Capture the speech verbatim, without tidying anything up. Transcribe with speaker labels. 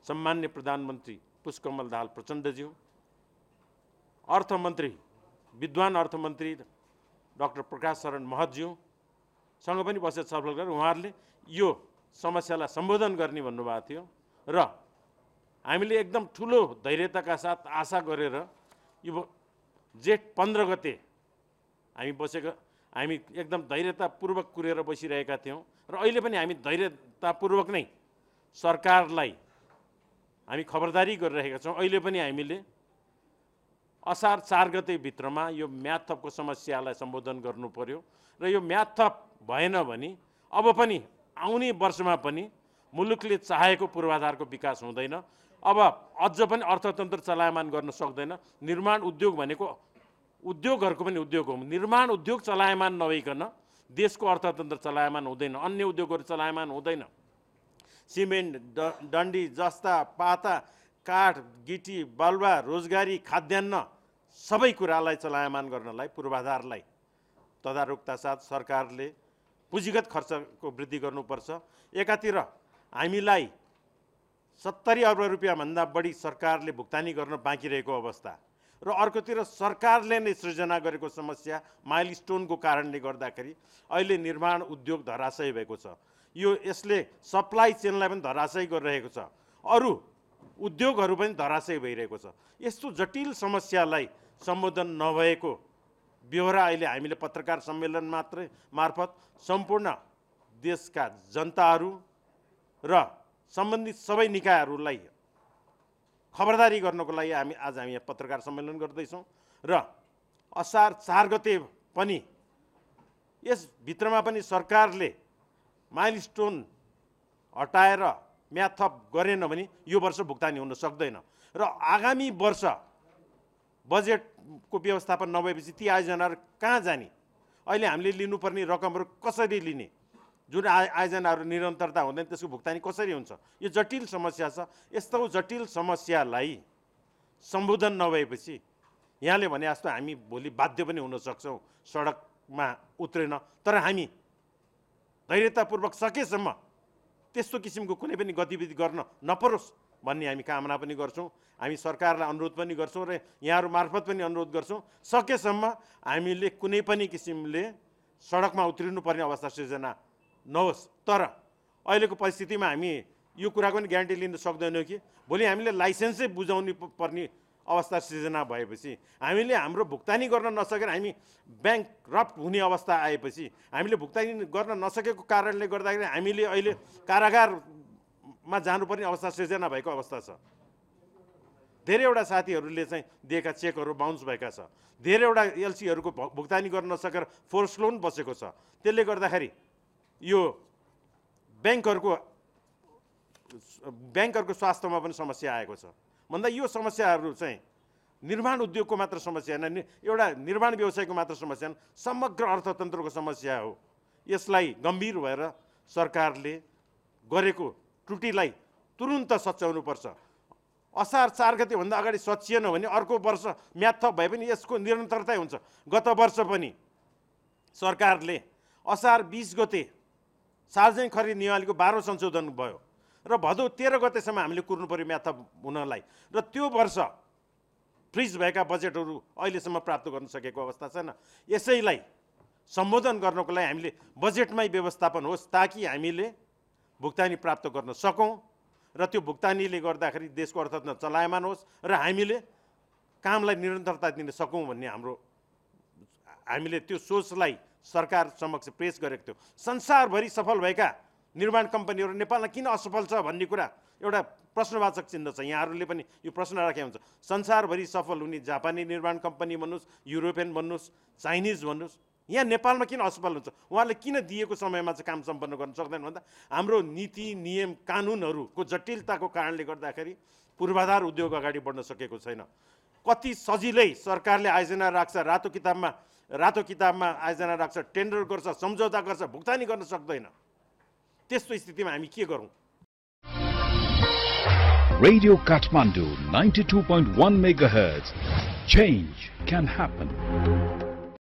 Speaker 1: सम्मान्य प्रधानमन्त्री पुष्पकमल दाहाल प्रचण्डज्यू, अर्थमन्त्री विद्वान अर्थमन्त्री डाक्टर प्रकाश शरण महतज्यूसँग पनि बसेर छलफल गरेर उहाँहरूले यो समस्यालाई सम्बोधन गर्ने भन्नुभएको थियो र हामीले एकदम ठुलो धैर्यताका साथ आशा गरेर यो जेठ पन्ध्र गते हामी बसेको हामी एकदम धैर्यतापूर्वक कुरेर बसिरहेका थियौँ र अहिले पनि हामी धैर्यतापूर्वक नै सरकारलाई हामी खबरदारी गरिरहेका छौँ। अहिले पनि हामीले असार चार गते भित्रमा यो म्याद थपको समस्यालाई सम्बोधन गर्नु पर्यो र यो म्याद थप भएन भने अब पनि आउने वर्षमा पनि मुलुकले चाहेको पूर्वाधारको विकास हुँदैन। अब अझ पनि अर्थतन्त्र चलायमान गर्न सक्दैन। निर्माण उद्योग भनेको उद्योगहरूको पनि उद्योग हो। निर्माण उद्योग चलायमान नभइकन देशको अर्थतन्त्र चलायमान हुँदैन, अन्य उद्योगहरू चलायमान हुँदैन। सिमेन्ट, डन्डी, जस्ता, पाता, काठ, गिटी, बालुवा, रोजगारी, खाद्यान्न सबै कुरालाई चलायमान गर्नलाई पूर्वाधारलाई तदारुकता साथ सरकारले पुँजीगत खर्चको वृद्धि गर्नुपर्छ। एकातिर हामीलाई सत्तरी अर्ब रुपियाँभन्दा बढी सरकारले भुक्तानी गर्न बाँकी रहेको अवस्था र अर्कोतिर सरकारले नै सृजना गरेको समस्या माइलस्टोनको कारणले गर्दाखेरि अहिले निर्माण उद्योग धराशयी भएको छ। यो यसले सप्लाई चेनलाई पनि धराशयी गरिरहेको छ, अरू उद्योगहरू पनि धराशयी भइरहेको छ। यस्तो जटिल समस्यालाई सम्बोधन नभएको बेहोरा अहिले हामीले पत्रकार सम्मेलन मात्रै मार्फत सम्पूर्ण देशका जनताहरू र सम्बन्धित सबै निकायहरूलाई खबरदारी गर्नको लागि हामी आज हामी यहाँ पत्रकार सम्मेलन गर्दैछौँ र असार चार गते पनि यसभित्रमा पनि सरकारले माइलस्टोन हटाएर म्याद थप गरेन भने यो वर्ष भुक्तानी हुन सक्दैन र आगामी वर्ष बजेटको व्यवस्थापन नभएपछि ती आयोजनाहरू कहाँ जाने? अहिले हामीले लिनुपर्ने रकमहरू कसरी लिने? जुन आयोजनाहरू निरन्तरता हुँदैन त्यसको भुक्तानी कसरी हुन्छ? यो जटिल समस्या छ। यस्तो जटिल समस्यालाई सम्बोधन नभएपछि यहाँले भने जस्तो हामी भोलि बाध्य पनि हुन सक्छौँ सडकमा उत्रेन, तर हामी धैर्यतापूर्वक सकेसम्म त्यस्तो किसिमको कुनै पनि गतिविधि गर्न नपरोस् भन्ने हामी कामना पनि गर्छौँ। हामी सरकारलाई अनुरोध पनि गर्छौँ र यहाँहरू मार्फत पनि अनुरोध गर्छौँ, सकेसम्म हामीले कुनै पनि किसिमले सडकमा उत्रिनुपर्ने अवस्था सिर्जना नहोस्। तर अहिलेको परिस्थितिमा हामी यो कुराको पनि ग्यारेन्टी लिन सक्दैनौँ कि भोलि हामीले लाइसेन्सै बुझाउनु पर्ने अवस्था सिर्जना भएपछि हामीले हाम्रो भुक्तानी गर्न नसकेर हामी ब्याङ्क रप्ट हुने अवस्था आएपछि हामीले भुक्तानी गर्न नसकेको कारणले गर्दाखेरि हामीले अहिले कारागारमा जानुपर्ने अवस्था सिर्जना भएको अवस्था छ। धेरैवटा साथीहरूले चाहिँ दिएका चेकहरू बााउन्स भएका छ। धेरैवटा एलसीहरूको भुक्तानी गर्न नसकेर फोर्स लोन बसेको छ। त्यसले गर्दाखेरि यो ब्याङ्कहरूको ब्याङ्कहरूको स्वास्थ्यमा पनि समस्या आएको छ। भन्दा यो समस्याहरू चाहिँ निर्माण उद्योगको मात्र समस्या होइन, एउटा निर्माण व्यवसायको मात्र समस्या होइन, समग्र अर्थतन्त्रको समस्या हो। यसलाई गम्भीर भएर सरकारले गरेको त्रुटिलाई तुरुन्त सच्याउनुपर्छ। असार चार गतेभन्दा अगाडि सचिएन भने अर्को वर्ष म्याद थप भए पनि यसको निरन्तरता हुन्छ। गत वर्ष पनि सरकारले असार बिस गते सार्वजनिक खरिद नियमावलीको बाह्रौँ संशोधन भयो र भदौ तेह्र गतेसम्म हामीले कुर्नु पर्यो म्याद थप हुनलाई, र त्यो वर्ष फ्रिज भएका बजेटहरू अहिलेसम्म प्राप्त गर्न सकेको अवस्था छैन। यसैलाई सम्बोधन गर्नको लागि हामीले बजेटमै व्यवस्थापन होस् ताकि हामीले भुक्तानी प्राप्त गर्न सकौँ र त्यो भुक्तानीले गर्दाखेरि देशको अर्थतन्त्र चलायमान होस् र हामीले कामलाई निरन्तरता दिन सकौँ भन्ने हाम्रो हामीले त्यो सोचलाई सरकार समक्ष पेश गरेको थियो। संसारभरि सफल भएका निर्माण कम्पनीहरू नेपालमा किन असफल छ भन्ने कुरा एउटा प्रश्नवाचक चिन्ह छ। यहाँहरूले पनि यो प्रश्न राखे हुन्छ। संसारभरि सफल हुने जापानी निर्माण कम्पनी भन्नुहोस्, युरोपियन भन्नुहोस्, चाइनिज भन्नुहोस्, यहाँ नेपालमा किन असफल हुन्छ? उहाँहरूले किन दिएको समयमा चाहिँ काम सम्पन्न गर्न सक्दैन भन्दा हाम्रो नीति नियम कानुनहरूको जटिलताको कारणले गर्दाखेरि पूर्वाधार उद्योग अगाडि बढ्न सकेको छैन। कति सजिलै सरकारले आयोजना राख्छ, रातो किताबमा रातो किताबमा आयोजना राख्छ, टेन्डर गर्छ, सम्झौता गर्छ, भुक्तानी गर्न सक्दैन। त्यस्तो स्थितिमा हामी के गरौँ?
Speaker 2: Radio Kathmandu ninety-two point one megahertz. Change can happen.